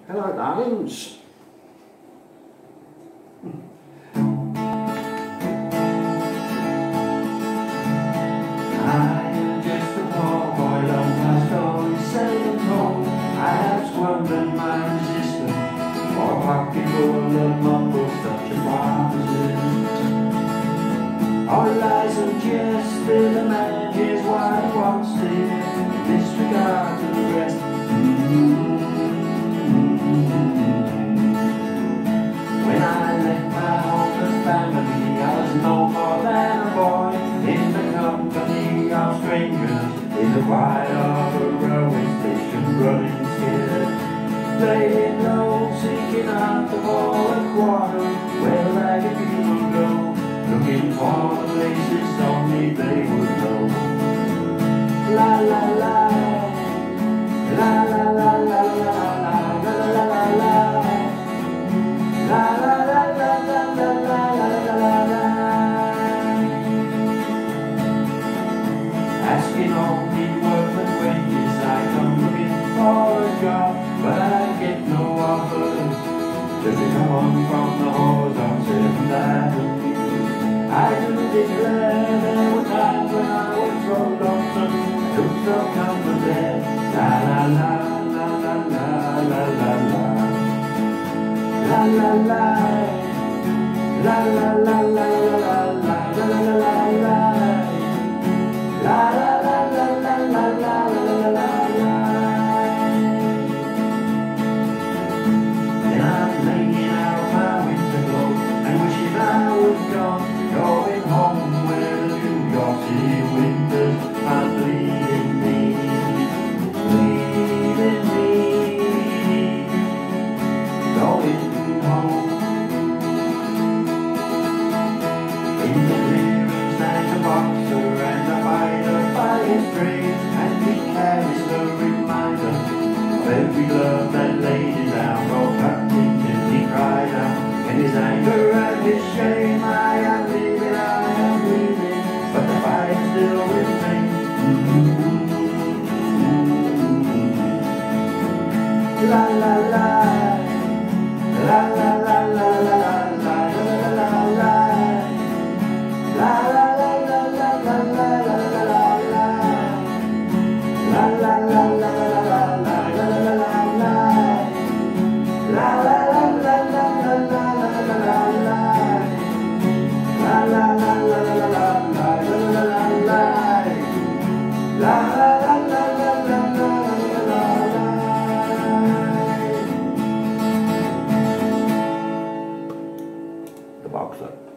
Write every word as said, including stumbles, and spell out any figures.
Hello, darlings. I'm just a poor boy, long my story seldom told. I have squandered my resistance for a pocket full of mumbles such a promises. All lies and jest, still a man hears what he wants to hear, disregard to the rest. Mm-hmm. When I left my home and family, I was no more than a boy in the company of strangers, in the quiet of a railway station, running scared, playing low, seeking out the ball and quarter, where the ragged people go, looking for the places only they would know. La la la, la la la la la la la la la la la. La la la la la la la la la la. Asking only workman's wages, I come looking for a job, but I get no offers. Just to come on from the halls on Seventh Avenue. I do declare there were times when I was so lonesome, I took no comfort there. La la la la la la la la la. La la la, la la la la la la la la la la la, la la la la la la la la la la. Then I'm laying out my winter clothes and wishing I was gone, going home where the New York City winters are bleeding me, bleeding me, going home. In the clearing stands a boxer and a fighter by his grave, and he carries the reminder of every glove that laid him down, or cut till he cried out in his anger and his shame. I am leaving, I am leaving, but the fight still remains. Mm-hmm. La la la, la la la la la la. The boxer.